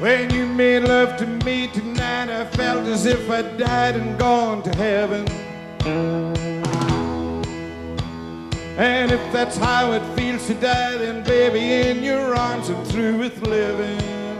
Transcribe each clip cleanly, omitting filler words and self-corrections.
When you made love to me tonight, I felt as if I died and gone to heaven. And if that's how it feels to die, then baby, in your arms I'm through with living.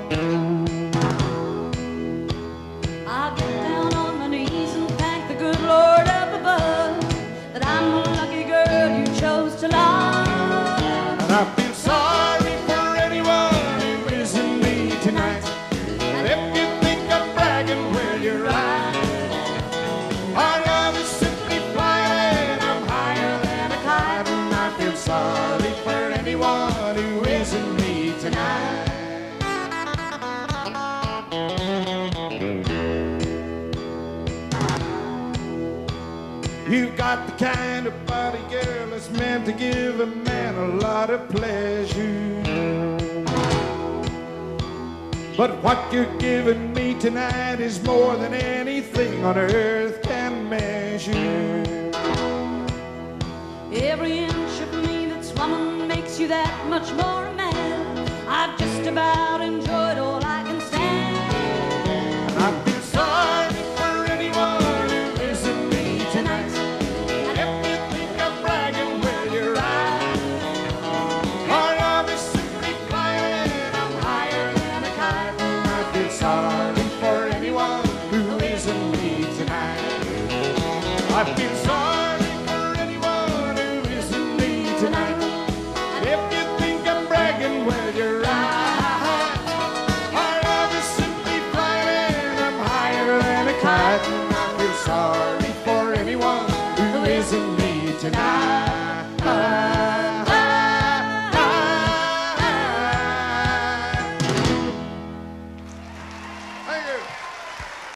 I'll get down on my knees and thank the good Lord up above that I'm the lucky girl you chose to love. And I feel sorry for anyone who isn't me tonight. And if you think I'm bragging, well, you're right. Our love is simply flying, I'm higher than a kite. And I feel sorry for anyone who isn't me tonight. You've got the kind of body, girl, that's meant to give a man a lot of pleasure. But what you're giving me tonight is more than anything on earth can measure. Every inch of me that's woman makes you that much more a man. I've just about enjoyed all I can stand. I feel sorry for anyone who isn't me tonight. And if you think I'm bragging, well, you're right. Our love is simply flying, I'm higher than a kite. And I feel sorry for anyone who isn't me tonight. I feel sorry for anyone who isn't me tonight. And if you think I'm bragging, well, you're right. Our love is simply flying, I'm higher than a kite. And I feel sorry for anyone who isn't me tonight.